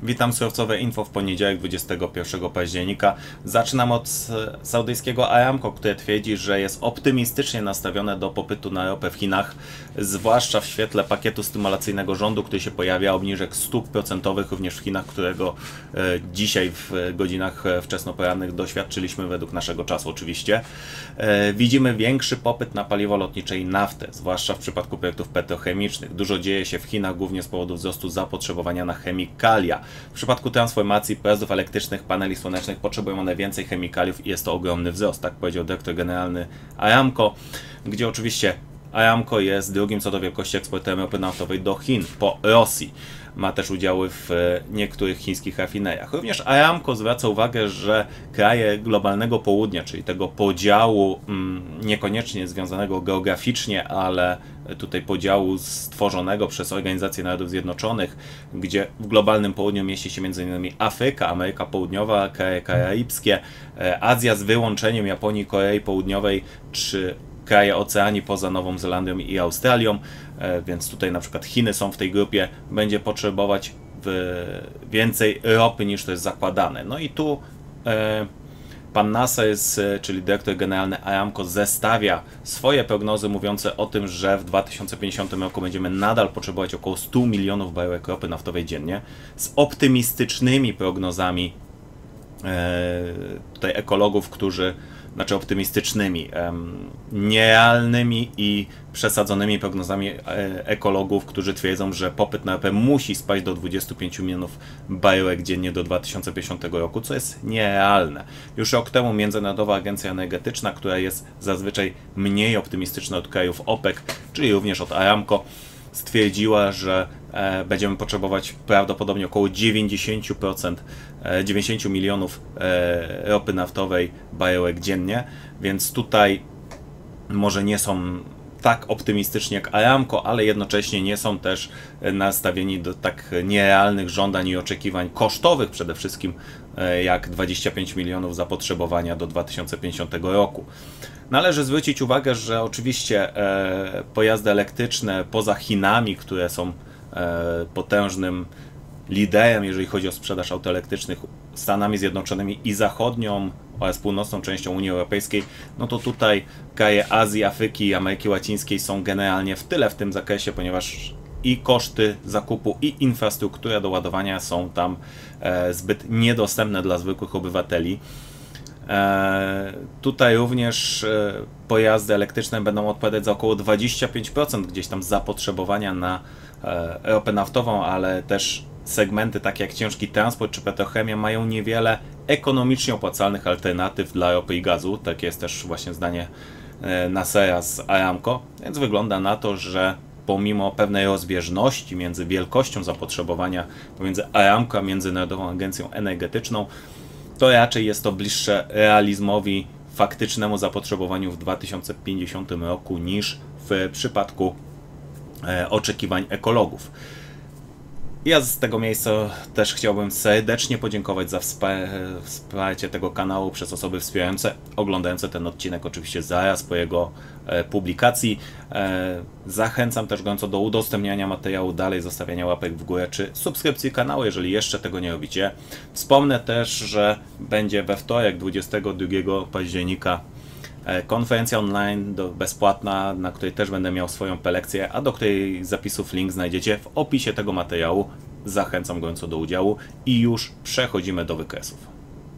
Witam, surowcowe info w poniedziałek 21 października. Zaczynam od saudyjskiego Aramco, które twierdzi, że jest optymistycznie nastawione do popytu na ropę w Chinach, zwłaszcza w świetle pakietu stymulacyjnego rządu, który się pojawia, obniżek stóp procentowych również w Chinach, którego dzisiaj w godzinach wczesnoporannych doświadczyliśmy według naszego czasu oczywiście. Widzimy większy popyt na paliwo lotnicze i naftę, zwłaszcza w przypadku projektów petrochemicznych. Dużo dzieje się w Chinach, głównie z powodu wzrostu zapotrzebowania na chemikalia. W przypadku transformacji pojazdów elektrycznych, paneli słonecznych potrzebują one więcej chemikaliów i jest to ogromny wzrost, tak powiedział dyrektor generalny Aramco, gdzie oczywiście Aramco jest drugim co do wielkości eksporterem ropy naftowej do Chin po Rosji. Ma też udziały w niektórych chińskich rafineriach. Również Aramco zwraca uwagę, że kraje globalnego południa, czyli tego podziału niekoniecznie związanego geograficznie, ale tutaj podziału stworzonego przez Organizację Narodów Zjednoczonych, gdzie w globalnym południu mieści się m.in. Afryka, Ameryka Południowa, kraje karaibskie, Azja z wyłączeniem Japonii, Korei Południowej czy kraje Oceanii poza Nową Zelandią i Australią, więc tutaj na przykład Chiny są w tej grupie, będzie potrzebować więcej ropy niż to jest zakładane. No i tu pan Nasser, czyli dyrektor generalny Aramco, zestawia swoje prognozy mówiące o tym, że w 2050 roku będziemy nadal potrzebować około 100 milionów baryłek ropy naftowej dziennie, z optymistycznymi prognozami tutaj ekologów, znaczy optymistycznymi, nierealnymi i przesadzonymi prognozami ekologów, którzy twierdzą, że popyt na ropę musi spaść do 25 milionów baryłek dziennie do 2050 roku, co jest nierealne. Już rok temu Międzynarodowa Agencja Energetyczna, która jest zazwyczaj mniej optymistyczna od krajów OPEC, czyli również od Aramco, stwierdziła, że będziemy potrzebować prawdopodobnie około 90 milionów ropy naftowej baryłek dziennie, więc tutaj może nie są tak optymistycznie jak Aramco, ale jednocześnie nie są też nastawieni do tak nierealnych żądań i oczekiwań kosztowych przede wszystkim, jak 25 milionów zapotrzebowania do 2050 roku. Należy zwrócić uwagę, że oczywiście pojazdy elektryczne poza Chinami, które są potężnym liderem, jeżeli chodzi o sprzedaż aut elektrycznych, Stanami Zjednoczonymi i zachodnią oraz północną częścią Unii Europejskiej, no to tutaj kraje Azji, Afryki i Ameryki Łacińskiej są generalnie w tyle w tym zakresie, ponieważ i koszty zakupu, i infrastruktura do ładowania są tam zbyt niedostępne dla zwykłych obywateli. Tutaj również pojazdy elektryczne będą odpowiadać za około 25% gdzieś tam zapotrzebowania na ropę naftową, ale też segmenty takie jak ciężki transport czy petrochemia mają niewiele ekonomicznie opłacalnych alternatyw dla ropy i gazu. Takie jest też właśnie zdanie Nassera z Aramco, więc wygląda na to, że pomimo pewnej rozbieżności między wielkością zapotrzebowania pomiędzy Aramco a Międzynarodową Agencją Energetyczną, to raczej jest to bliższe realizmowi, faktycznemu zapotrzebowaniu w 2050 roku niż w przypadku oczekiwań ekologów. Ja z tego miejsca też chciałbym serdecznie podziękować za wsparcie tego kanału przez osoby wspierające, oglądające ten odcinek oczywiście zaraz po jego publikacji. Zachęcam też gorąco do udostępniania materiału dalej, zostawiania łapek w górę czy subskrypcji kanału, jeżeli jeszcze tego nie robicie. Wspomnę też, że będzie we wtorek 22 października konferencja online bezpłatna, na której też będę miał swoją prelekcję, a do której zapisów link znajdziecie w opisie tego materiału. Zachęcam gorąco do udziału i już przechodzimy do wykresów.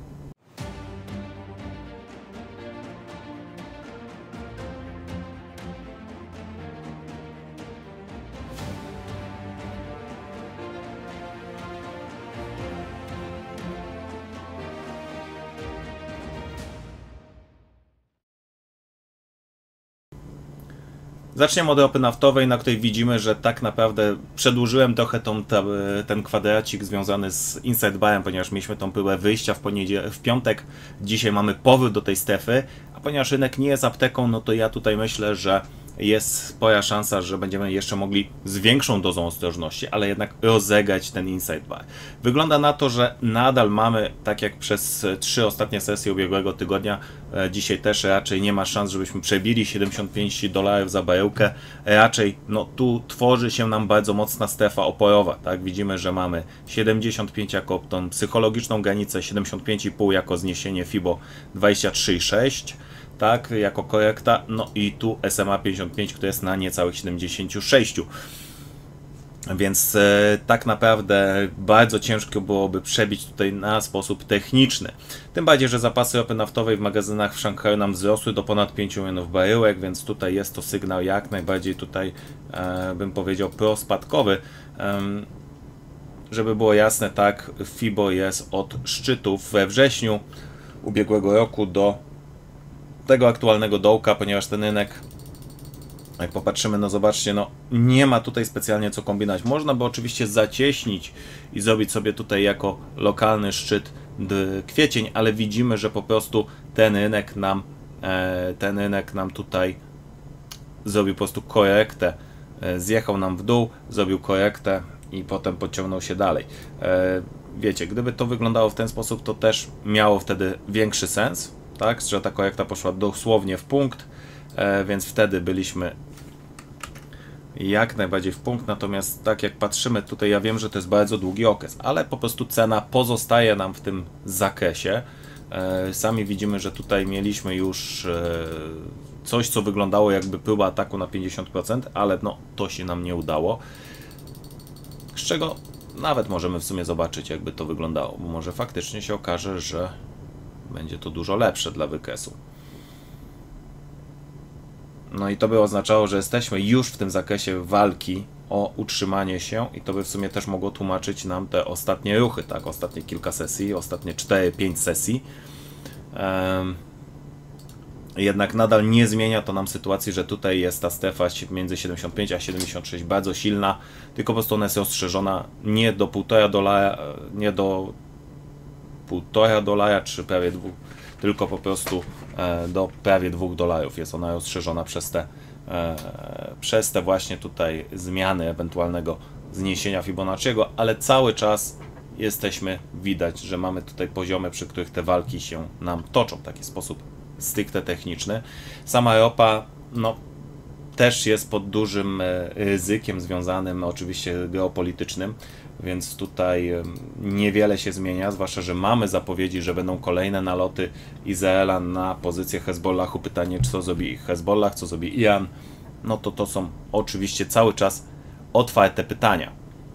Zaczniemy od ropy naftowej, na której widzimy, że tak naprawdę przedłużyłem trochę ten kwadracik związany z Inside Barem, ponieważ mieliśmy tą pyłę wyjścia w piątek. Dzisiaj mamy powrót do tej strefy, a ponieważ rynek nie jest apteką, no to ja tutaj myślę, że jest spora szansa, że będziemy jeszcze mogli z większą dozą ostrożności, ale jednak rozegrać ten inside buy. Wygląda na to, że nadal mamy, tak jak przez 3 ostatnie sesje ubiegłego tygodnia, dzisiaj też raczej nie ma szans, żebyśmy przebili $75 za baryłkę. Raczej no, tu tworzy się nam bardzo mocna strefa oporowa. Tak? Widzimy, że mamy 75 jako tą psychologiczną granicę, 75,5 jako zniesienie FIBO 23,6. Tak, jako korekta, no i tu SMA 55, który jest na niecałych 76. Więc tak naprawdę bardzo ciężko byłoby przebić tutaj na sposób techniczny. Tym bardziej, że zapasy ropy naftowej w magazynach w Szanghaju nam wzrosły do ponad 5 milionów baryłek, więc tutaj jest to sygnał jak najbardziej tutaj, bym powiedział, prospadkowy. Żeby było jasne, tak, FIBO jest od szczytów we wrześniu ubiegłego roku do tego aktualnego dołka, ponieważ ten rynek, jak popatrzymy, no zobaczcie, no nie ma tutaj specjalnie co kombinować. Można by oczywiście zacieśnić i zrobić sobie tutaj jako lokalny szczyt kwiecień, ale widzimy, że po prostu ten rynek nam tutaj zrobił po prostu korektę, zjechał nam w dół, zrobił korektę i potem podciągnął się dalej. Wiecie, gdyby to wyglądało w ten sposób, to też miało wtedy większy sens, tak, że ta korekta poszła dosłownie w punkt, więc wtedy byliśmy jak najbardziej w punkt. Natomiast tak jak patrzymy tutaj, ja wiem, że to jest bardzo długi okres, ale po prostu cena pozostaje nam w tym zakresie. Sami widzimy, że tutaj mieliśmy już coś, co wyglądało jakby próba ataku na 50%, ale no to się nam nie udało. Z czego nawet możemy w sumie zobaczyć, jakby to wyglądało, bo może faktycznie się okaże, że będzie to dużo lepsze dla wykresu. No i to by oznaczało, że jesteśmy już w tym zakresie walki o utrzymanie się i to by w sumie też mogło tłumaczyć nam te ostatnie ruchy, tak, ostatnie kilka sesji, ostatnie 4-5 sesji. Jednak nadal nie zmienia to nam sytuacji, że tutaj jest ta strefa między 75 a 76 bardzo silna, tylko po prostu ona jest rozszerzona nie do $1,5, nie do $1,5 czy prawie 2, tylko po prostu do prawie $2 jest ona rozszerzona przez te właśnie tutaj zmiany ewentualnego zniesienia Fibonacciego, ale cały czas widać, że mamy tutaj poziomy, przy których te walki się nam toczą w taki sposób stricte techniczny. Sama ropa, no, też jest pod dużym ryzykiem związanym oczywiście geopolitycznym, więc tutaj niewiele się zmienia, zwłaszcza, że mamy zapowiedzi, że będą kolejne naloty Izraela na pozycję Hezbollahu. Pytanie, co zrobi Hezbollah, co zrobi Iran, no to są oczywiście cały czas otwarte pytania.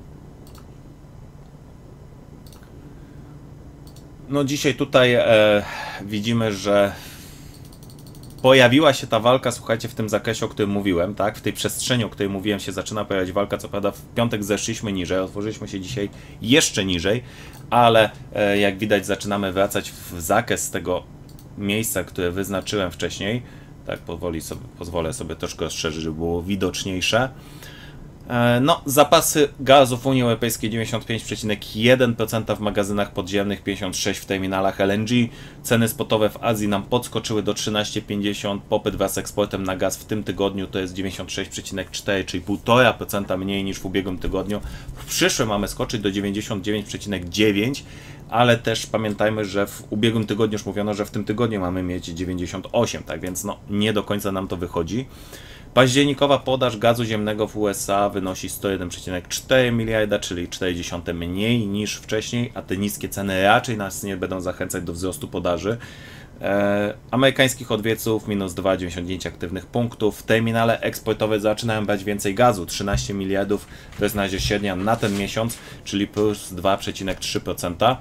No dzisiaj tutaj widzimy, że pojawiła się ta walka, słuchajcie, w tym zakresie, o którym mówiłem, tak? W tej przestrzeni, o której mówiłem, się zaczyna pojawiać walka. Co prawda w piątek zeszliśmy niżej, otworzyliśmy się dzisiaj jeszcze niżej, ale jak widać zaczynamy wracać w zakres tego miejsca, które wyznaczyłem wcześniej. Tak, pozwolę sobie troszkę rozszerzyć, żeby było widoczniejsze. No, zapasy gazu w Unii Europejskiej 95,1% w magazynach podziemnych, 56% w terminalach LNG. Ceny spotowe w Azji nam podskoczyły do 13,50. Popyt wraz z eksportem na gaz w tym tygodniu to jest 96,4, czyli 1,5% mniej niż w ubiegłym tygodniu. W przyszłym mamy skoczyć do 99,9, ale też pamiętajmy, że w ubiegłym tygodniu już mówiono, że w tym tygodniu mamy mieć 98, tak więc no, nie do końca nam to wychodzi. Październikowa podaż gazu ziemnego w USA wynosi 101,4 miliarda, czyli 0,4 mniej niż wcześniej, a te niskie ceny raczej nas nie będą zachęcać do wzrostu podaży. Amerykańskich odwieców minus 2,99 aktywnych punktów. W terminale eksportowe zaczynają brać więcej gazu, 13 miliardów, to jest na razie średnia na ten miesiąc, czyli plus 2,3%.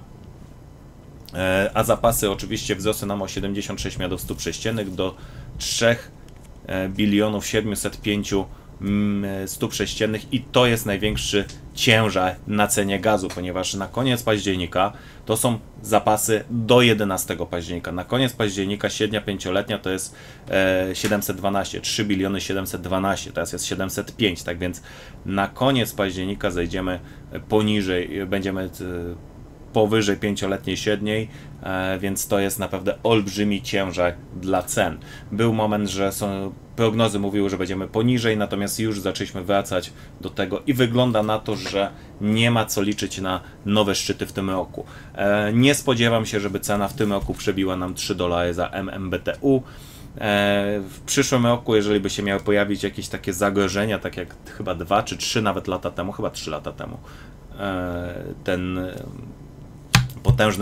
A zapasy oczywiście wzrosły nam o 76 miliardów stóp sześciennych do 3 bilionów 705 stóp sześciennych i to jest największy ciężar na cenie gazu, ponieważ na koniec października to są zapasy do 11 października. Na koniec października średnia pięcioletnia to jest 712, 3 biliony 712, teraz jest 705, tak więc na koniec października zejdziemy poniżej, będziemy powyżej 5-letniej średniej, więc to jest naprawdę olbrzymi ciężar dla cen. Był moment, że prognozy mówiły, że będziemy poniżej, natomiast już zaczęliśmy wracać do tego i wygląda na to, że nie ma co liczyć na nowe szczyty w tym roku. Nie spodziewam się, żeby cena w tym roku przebiła nam $3 za MMBTU. W przyszłym roku, jeżeli by się miały pojawić jakieś takie zagrożenia, tak jak chyba 2 czy 3 nawet lata temu, chyba 3 lata temu, ten potężny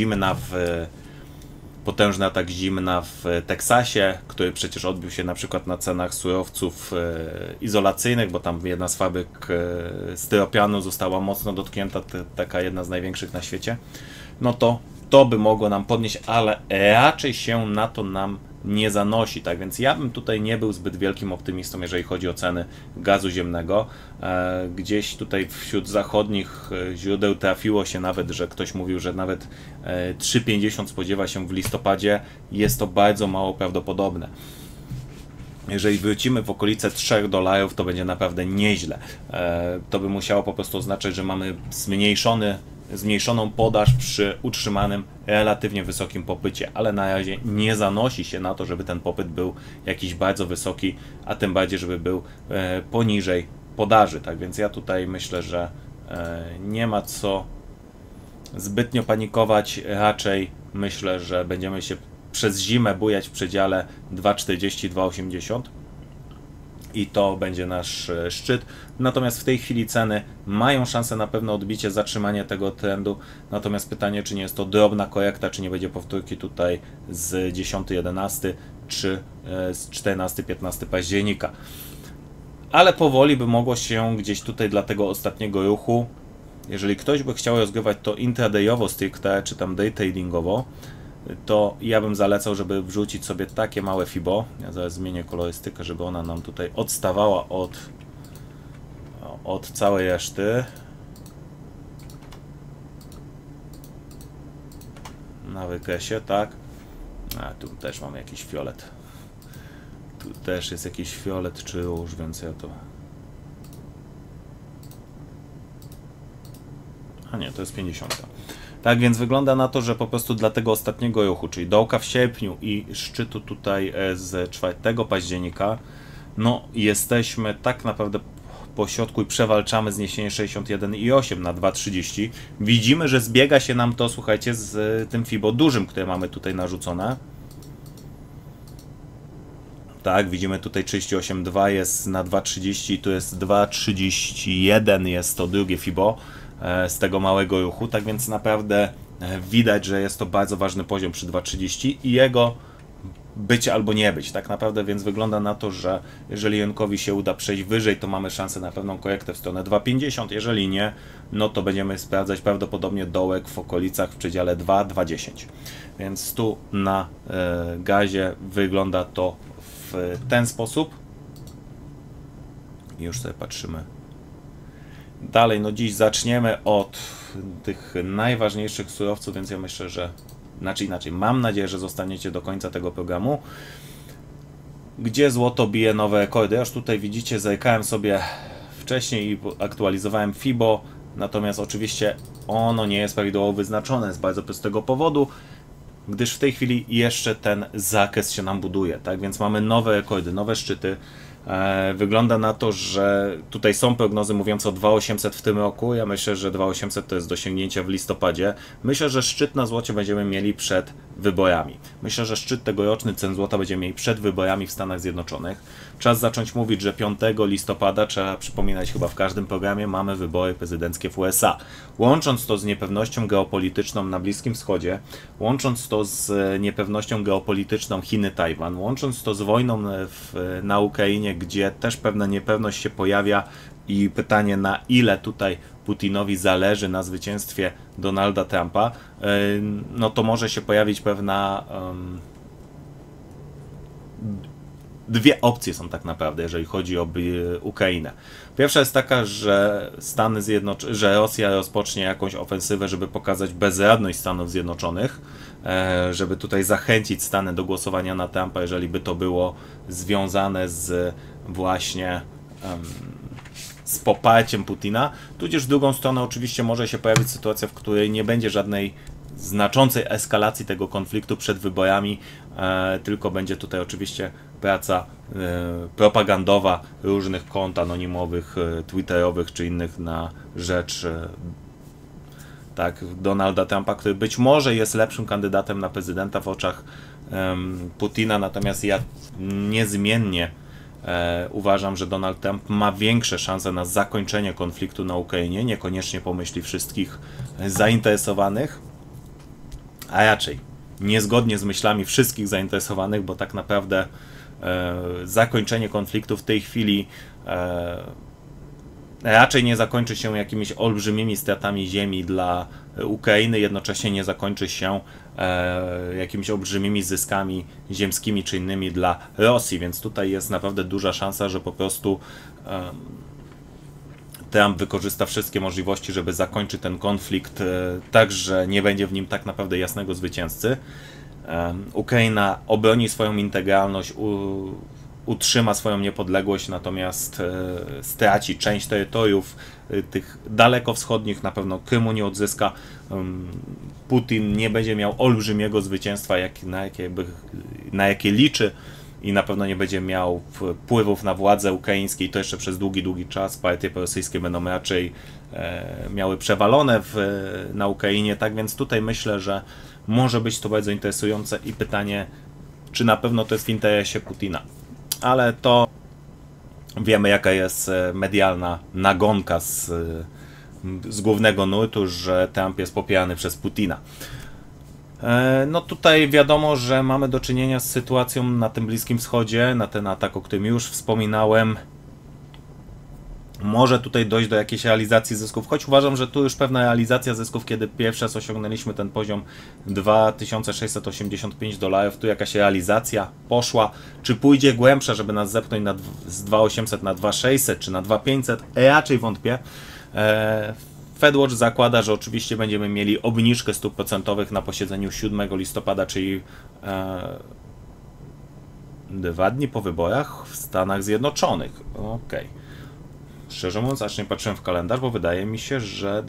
atak zimna w Teksasie, który przecież odbił się na przykład na cenach surowców izolacyjnych, bo tam jedna z fabryk styropianu została mocno dotknięta, taka jedna z największych na świecie, no to by mogło nam podnieść, ale raczej się na to nam nie zanosi, tak więc ja bym tutaj nie był zbyt wielkim optymistą, jeżeli chodzi o ceny gazu ziemnego. Gdzieś tutaj wśród zachodnich źródeł trafiło się nawet, że ktoś mówił, że nawet 3,50 spodziewa się w listopadzie. Jest to bardzo mało prawdopodobne. Jeżeli wrócimy w okolice $3, to będzie naprawdę nieźle. To by musiało po prostu oznaczać, że mamy zmniejszoną podaż przy utrzymanym relatywnie wysokim popycie, ale na razie nie zanosi się na to, żeby ten popyt był jakiś bardzo wysoki, a tym bardziej, żeby był poniżej podaży. Tak więc ja tutaj myślę, że nie ma co zbytnio panikować, raczej myślę, że będziemy się przez zimę bujać w przedziale 2,40-2,80 i to będzie nasz szczyt. Natomiast w tej chwili ceny mają szansę na pewno odbicie, zatrzymanie tego trendu. Natomiast pytanie, czy nie jest to drobna korekta, czy nie będzie powtórki tutaj z 10-11 czy z 14-15 października. Ale powoli by mogło się gdzieś tutaj dla tego ostatniego ruchu, jeżeli ktoś by chciał rozgrywać to intradayowo stricte, czy tam day tradingowo, to ja bym zalecał, żeby wrzucić sobie takie małe FIBO. Ja zaraz zmienię kolorystykę, żeby ona nam tutaj odstawała od całej reszty. Na wykresie, tak. A tu też mamy jakiś fiolet. Tu też jest jakiś fiolet czy róż, więc ja to... A nie, to jest 50. Tak więc wygląda na to, że po prostu dla tego ostatniego ruchu, czyli dołka w sierpniu i szczytu tutaj z 4 października, no jesteśmy tak naprawdę po środku i przewalczamy zniesienie 61,8 na 2,30. Widzimy, że zbiega się nam to, słuchajcie, z tym FIBO dużym, które mamy tutaj narzucone. Tak, widzimy tutaj 38,2 jest na 2,30 i tu jest 2,31 jest to drugie FIBO z tego małego ruchu, tak więc naprawdę widać, że jest to bardzo ważny poziom przy 2,30 i jego być albo nie być, tak naprawdę, więc wygląda na to, że jeżeli rynkowi się uda przejść wyżej, to mamy szansę na pewną korektę w stronę 2,50, jeżeli nie, no to będziemy sprawdzać prawdopodobnie dołek w okolicach w przedziale 2,10, więc tu na gazie wygląda to w ten sposób. I już sobie patrzymy dalej. No dziś zaczniemy od tych najważniejszych surowców, więc ja myślę, że inaczej, mam nadzieję, że zostaniecie do końca tego programu, gdzie złoto bije nowe rekordy. Ja już tutaj widzicie, zerkałem sobie wcześniej i aktualizowałem FIBO, natomiast oczywiście ono nie jest prawidłowo wyznaczone z bardzo prostego powodu, gdyż w tej chwili jeszcze ten zakres się nam buduje, tak więc mamy nowe rekordy, nowe szczyty. Wygląda na to, że tutaj są prognozy mówiące o 2,800 w tym roku. Ja myślę, że 2,800 to jest do osiągnięcia w listopadzie. Myślę, że szczyt na złocie będziemy mieli przed wyborami. Myślę, że szczyt tegoroczny cen złota będziemy mieli przed wyborami w Stanach Zjednoczonych. Czas zacząć mówić, że 5 listopada, trzeba przypominać chyba w każdym programie, mamy wybory prezydenckie w USA. Łącząc to z niepewnością geopolityczną na Bliskim Wschodzie, łącząc to z niepewnością geopolityczną Chiny-Tajwan, łącząc to z wojną na Ukrainie, gdzie też pewna niepewność się pojawia i pytanie, na ile tutaj Putinowi zależy na zwycięstwie Donalda Trumpa, no to może się pojawić pewna... Dwie opcje są tak naprawdę, jeżeli chodzi o Ukrainę. Pierwsza jest taka, że że Rosja rozpocznie jakąś ofensywę, żeby pokazać bezradność Stanów Zjednoczonych, żeby tutaj zachęcić Stany do głosowania na Trumpa, jeżeli by to było związane z właśnie z poparciem Putina, tudzież w drugą stronę oczywiście może się pojawić sytuacja, w której nie będzie żadnej znaczącej eskalacji tego konfliktu przed wyborami, tylko będzie tutaj oczywiście praca propagandowa różnych kont anonimowych, twitterowych czy innych na rzecz tak, Donalda Trumpa, który być może jest lepszym kandydatem na prezydenta w oczach Putina, natomiast ja niezmiennie uważam, że Donald Trump ma większe szanse na zakończenie konfliktu na Ukrainie, niekoniecznie po myśli wszystkich zainteresowanych, a raczej niezgodnie z myślami wszystkich zainteresowanych, bo tak naprawdę zakończenie konfliktu w tej chwili raczej nie zakończy się jakimiś olbrzymimi stratami ziemi dla Ukrainy, jednocześnie nie zakończy się jakimiś olbrzymimi zyskami ziemskimi czy innymi dla Rosji, więc tutaj jest naprawdę duża szansa, że po prostu Trump wykorzysta wszystkie możliwości, żeby zakończyć ten konflikt tak, że nie będzie w nim tak naprawdę jasnego zwycięzcy. Ukraina obroni swoją integralność, utrzyma swoją niepodległość, natomiast straci część terytoriów tych dalekowschodnich, na pewno Krymu nie odzyska. Putin nie będzie miał olbrzymiego zwycięstwa, na jakie liczy, i na pewno nie będzie miał wpływów na władzę ukraińską, i to jeszcze przez długi, długi czas. Partie prorosyjskie będą raczej miały przewalone na Ukrainie, tak więc tutaj myślę, że może być to bardzo interesujące i pytanie, czy na pewno to jest w interesie Putina. Ale to wiemy, jaka jest medialna nagonka z głównego nurtu, że Trump jest popierany przez Putina. No tutaj wiadomo, że mamy do czynienia z sytuacją na tym Bliskim Wschodzie, na ten atak, o którym już wspominałem. Może tutaj dojść do jakiejś realizacji zysków, choć uważam, że tu już pewna realizacja zysków, kiedy pierwszy raz osiągnęliśmy ten poziom $2685, tu jakaś realizacja poszła. Czy pójdzie głębsza, żeby nas zepchnąć z 2800 na 2600 czy na 2500? Raczej wątpię. FedWatch zakłada, że oczywiście będziemy mieli obniżkę stóp procentowych na posiedzeniu 7 listopada, czyli 2 dni po wyborach w Stanach Zjednoczonych. Okej. Szczerze mówiąc, aż nie patrzyłem w kalendarz, bo wydaje mi się, że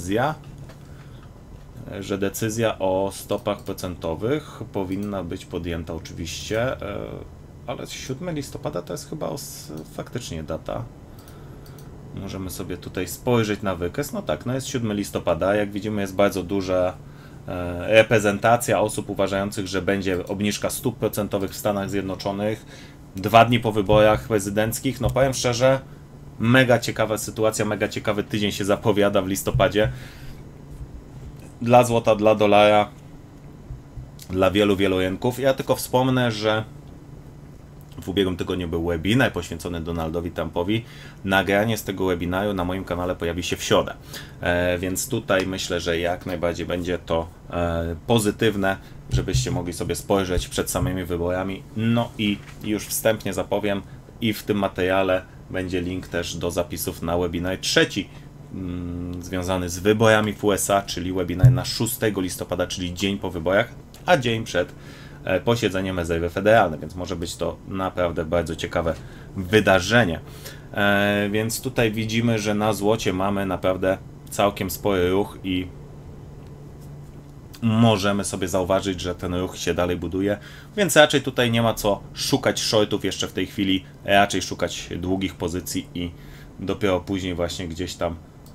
decyzja o stopach procentowych powinna być podjęta oczywiście, ale 7 listopada to jest chyba faktycznie data. Możemy sobie tutaj spojrzeć na wykres. No tak, no jest 7 listopada. Jak widzimy, jest bardzo duża reprezentacja osób uważających, że będzie obniżka stóp procentowych w Stanach Zjednoczonych 2 dni po wyborach prezydenckich. No powiem szczerze, mega ciekawa sytuacja, mega ciekawy tydzień się zapowiada w listopadzie. Dla złota, dla dolara, dla wielu, wielu rynków. Ja tylko wspomnę, że w ubiegłym tygodniu był webinar poświęcony Donaldowi Trumpowi. Nagranie z tego webinaru na moim kanale pojawi się w środę. Więc tutaj myślę, że jak najbardziej będzie to pozytywne, żebyście mogli sobie spojrzeć przed samymi wyborami. No i już wstępnie zapowiem, i w tym materiale będzie link też do zapisów na webinar trzeci związany z wyborami w USA, czyli webinar na 6 listopada, czyli dzień po wyborach, a dzień przed posiedzeniem rezerwy federalnej, więc może być to naprawdę bardzo ciekawe wydarzenie. Więc tutaj widzimy, że na złocie mamy naprawdę całkiem spory ruch i możemy sobie zauważyć, że ten ruch się dalej buduje, więc raczej tutaj nie ma co szukać shortów jeszcze w tej chwili, raczej szukać długich pozycji i dopiero później właśnie gdzieś tam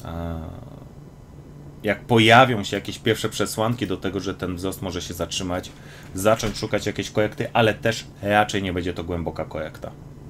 jak pojawią się jakieś pierwsze przesłanki do tego, że ten wzrost może się zatrzymać, zacząć szukać jakiejś korekty, ale też raczej nie będzie to głęboka korekta.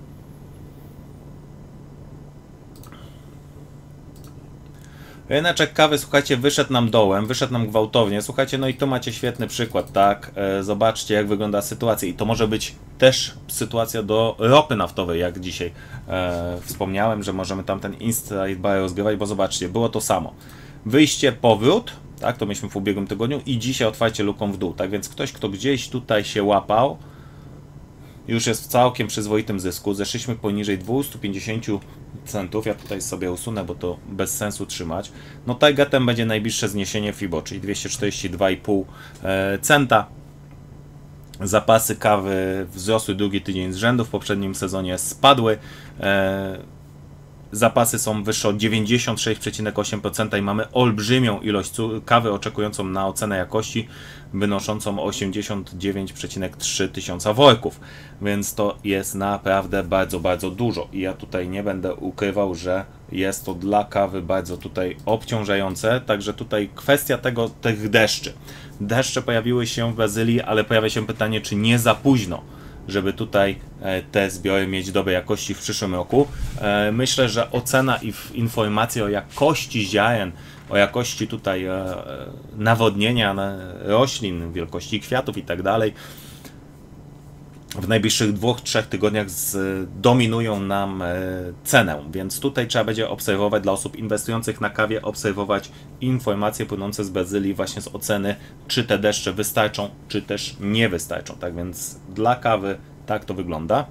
Ryneczek kawy, słuchajcie, wyszedł nam dołem, wyszedł nam gwałtownie. Słuchajcie, no i tu macie świetny przykład, tak? Zobaczcie, jak wygląda sytuacja. I to może być też sytuacja do ropy naftowej, jak dzisiaj wspomniałem, że możemy tam ten insight buy rozgrywać, bo zobaczcie, było to samo. Wyjście, powrót, tak? To mieliśmy w ubiegłym tygodniu i dzisiaj otwarcie luką w dół. Tak więc ktoś, kto gdzieś tutaj się łapał, już jest w całkiem przyzwoitym zysku. Zeszliśmy poniżej 250 centów. Ja tutaj sobie usunę, bo to bez sensu trzymać. No targetem będzie najbliższe zniesienie FIBO, czyli 242,5 centa. Zapasy kawy wzrosły drugi tydzień z rzędu. W poprzednim sezonie spadły. zapasy są wyższe o 96,8% i mamy olbrzymią ilość kawy oczekującą na ocenę jakości wynoszącą 89,3 tysiąca worków, więc to jest naprawdę bardzo, bardzo dużo i ja tutaj nie będę ukrywał, że jest to dla kawy bardzo tutaj obciążające, także tutaj kwestia tych deszczy. Deszcze pojawiły się w Brazylii, ale pojawia się pytanie, czy nie za późno, żeby tutaj te zbiory mieć dobrej jakości w przyszłym roku. Myślę, że ocena i informacje o jakości ziaren, o jakości tutaj nawodnienia roślin, wielkości kwiatów i tak dalej, w najbliższych 2-3 tygodniach dominują nam cenę, więc tutaj trzeba będzie obserwować dla osób inwestujących na kawie, obserwować informacje płynące z Brazylii właśnie z oceny, czy te deszcze wystarczą, czy też nie wystarczą. Tak więc dla kawy tak to wygląda.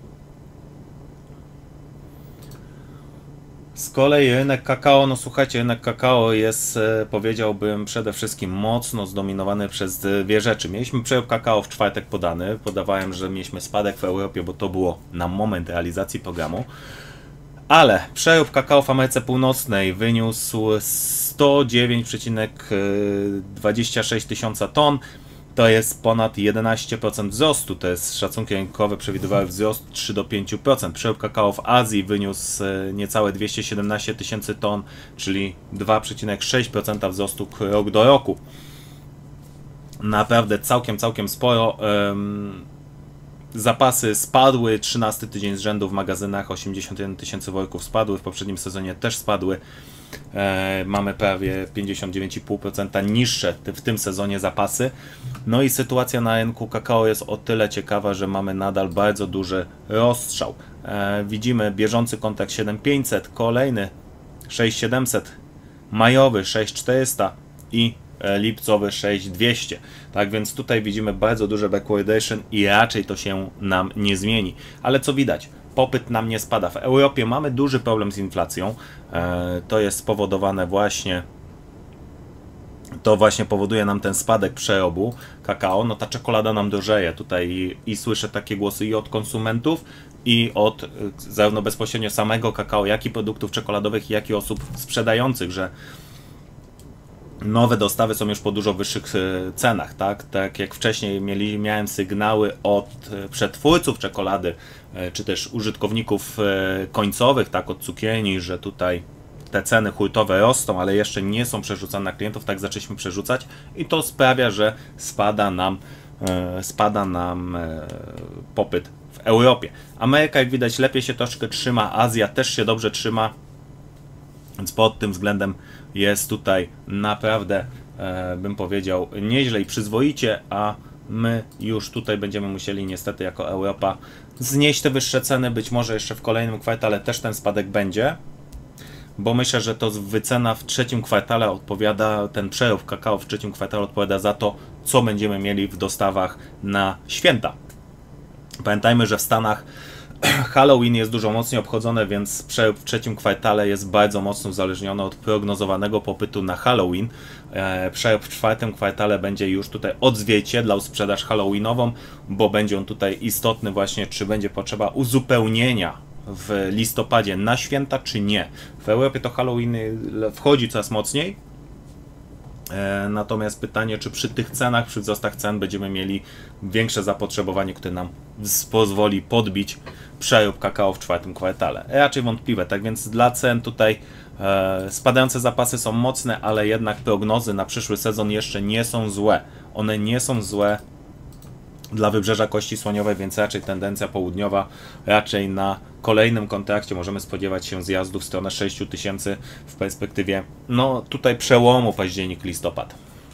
Z kolei rynek kakao, no słuchajcie, rynek kakao jest, powiedziałbym, przede wszystkim mocno zdominowany przez dwie rzeczy. Mieliśmy przerób kakao w czwartek podany, podawałem, że mieliśmy spadek w Europie, bo to było na moment realizacji programu, ale przerób kakao w Ameryce Północnej wyniósł 109,26 tysiąca ton. To jest ponad 11% wzrostu, to jest szacunki rynkowe przewidywały wzrost 3 do 5%. Przerób kakao w Azji wyniósł niecałe 217 tysięcy ton, czyli 2,6% wzrostu rok do roku. Naprawdę całkiem sporo. Zapasy spadły, 13 tydzień z rzędu w magazynach, 81 tysięcy worków spadły, w poprzednim sezonie też spadły. Mamy prawie 59,5% niższe w tym sezonie zapasy. No i sytuacja na rynku kakao jest o tyle ciekawa, że mamy nadal bardzo duży rozstrzał. Widzimy bieżący kontrakt 7500, kolejny 6700, majowy 6400 i lipcowy 6200. Tak więc tutaj widzimy bardzo duże backwardation i raczej to się nam nie zmieni. Ale co widać? Popyt nam nie spada. W Europie mamy duży problem z inflacją. To jest spowodowane właśnie, to właśnie powoduje nam ten spadek przerobu kakao. No ta czekolada nam drożeje tutaj i słyszę takie głosy i od konsumentów, i od zarówno bezpośrednio samego kakao, jak i produktów czekoladowych, jak i osób sprzedających, że nowe dostawy są już po dużo wyższych cenach, tak? Tak jak wcześniej miałem sygnały od przetwórców czekolady, czy też użytkowników końcowych, tak, od cukierni, że tutaj te ceny hurtowe rosną, ale jeszcze nie są przerzucane na klientów, tak zaczęliśmy przerzucać i to sprawia, że spada nam popyt w Europie. Ameryka, jak widać, lepiej się troszkę trzyma, Azja też się dobrze trzyma, więc pod tym względem jest tutaj naprawdę, bym powiedział, nieźle i przyzwoicie, a my już tutaj będziemy musieli niestety jako Europa znieść te wyższe ceny, być może jeszcze w kolejnym kwartale też ten spadek będzie, bo myślę, że to wycena w trzecim kwartale odpowiada, ten przerób kakao w trzecim kwartale odpowiada za to, co będziemy mieli w dostawach na święta. Pamiętajmy, że w Stanach Halloween jest dużo mocniej obchodzone, więc przerób w trzecim kwartale jest bardzo mocno uzależniony od prognozowanego popytu na Halloween. Przerób w czwartym kwartale będzie już tutaj odzwierciedlał sprzedaż halloweenową, bo będzie on tutaj istotny właśnie, czy będzie potrzeba uzupełnienia w listopadzie na święta, czy nie. W Europie to Halloween wchodzi coraz mocniej, natomiast pytanie, czy przy tych cenach, przy wzrostach cen będziemy mieli większe zapotrzebowanie, które nam pozwoli podbić przerób kakao w czwartym kwartale. Raczej wątpliwe, tak więc dla cen tutaj spadające zapasy są mocne, ale jednak prognozy na przyszły sezon jeszcze nie są złe. One nie są złe dla Wybrzeża Kości Słoniowej, więc raczej tendencja południowa, raczej na kolejnym kontrakcie możemy spodziewać się zjazdu w stronę 6000 w perspektywie, no tutaj przełomu październik-listopad.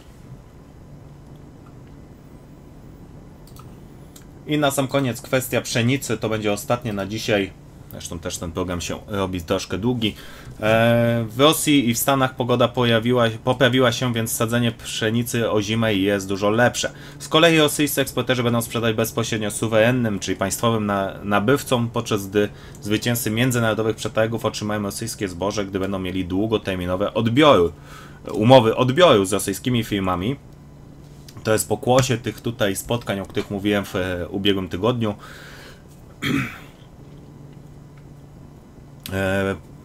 I na sam koniec kwestia pszenicy, to będzie ostatnie na dzisiaj. Zresztą też ten program się robi troszkę długi. W Rosji i w Stanach pogoda poprawiła się, więc sadzenie pszenicy o zimę jest dużo lepsze. Z kolei rosyjscy eksporterzy będą sprzedać bezpośrednio suwerennym, czyli państwowym nabywcom, podczas gdy zwycięzcy międzynarodowych przetargów otrzymają rosyjskie zboże, gdy będą mieli długoterminowe umowy odbioru z rosyjskimi firmami. To jest pokłosie tych tutaj spotkań, o których mówiłem w ubiegłym tygodniu.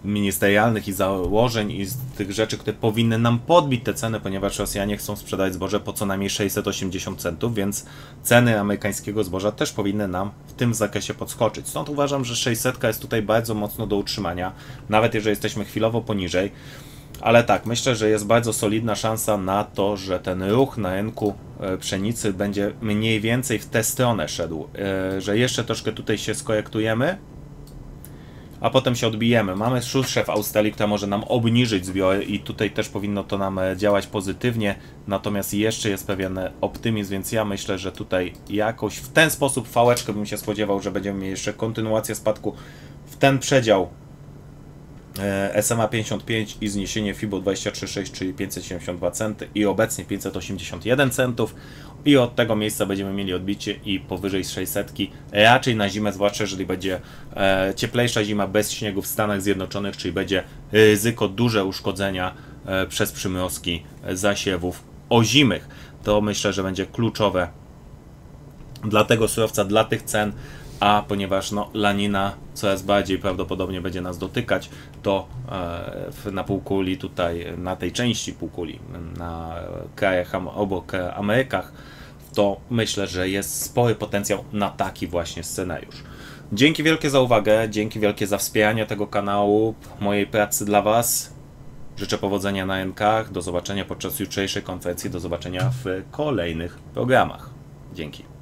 ministerialnych i założeń i z tych rzeczy, które powinny nam podbić te ceny, ponieważ Rosjanie chcą sprzedać zboże po co najmniej 680 centów, więc ceny amerykańskiego zboża też powinny nam w tym zakresie podskoczyć. Stąd uważam, że 600 jest tutaj bardzo mocno do utrzymania, nawet jeżeli jesteśmy chwilowo poniżej. Ale tak, myślę, że jest bardzo solidna szansa na to, że ten ruch na rynku pszenicy będzie mniej więcej w tę stronę szedł, że jeszcze troszkę tutaj się skorektujemy, a potem się odbijemy. Mamy suszę w Australii, która może nam obniżyć zbiory i tutaj też powinno to nam działać pozytywnie, natomiast jeszcze jest pewien optymizm, więc ja myślę, że tutaj jakoś w ten sposób fałeczkę bym się spodziewał, że będziemy mieli jeszcze kontynuację spadku w ten przedział SMA 55 i zniesienie FIBO 23,6, czyli 572 centy i obecnie 581 centów i od tego miejsca będziemy mieli odbicie i powyżej 600 raczej na zimę, zwłaszcza jeżeli będzie cieplejsza zima bez śniegu w Stanach Zjednoczonych, czyli będzie ryzyko duże uszkodzenia przez przymrozki zasiewów ozimych. To myślę, że będzie kluczowe dla tego surowca, dla tych cen, a ponieważ lanina coraz bardziej prawdopodobnie będzie nas dotykać, to na półkuli tutaj, na tej części półkuli, na krajach obok Amerykach, to myślę, że jest spory potencjał na taki właśnie scenariusz. Dzięki wielkie za uwagę, dzięki wielkie za wspieranie tego kanału, mojej pracy dla Was. Życzę powodzenia na rynkach, do zobaczenia podczas jutrzejszej konferencji, do zobaczenia w kolejnych programach. Dzięki.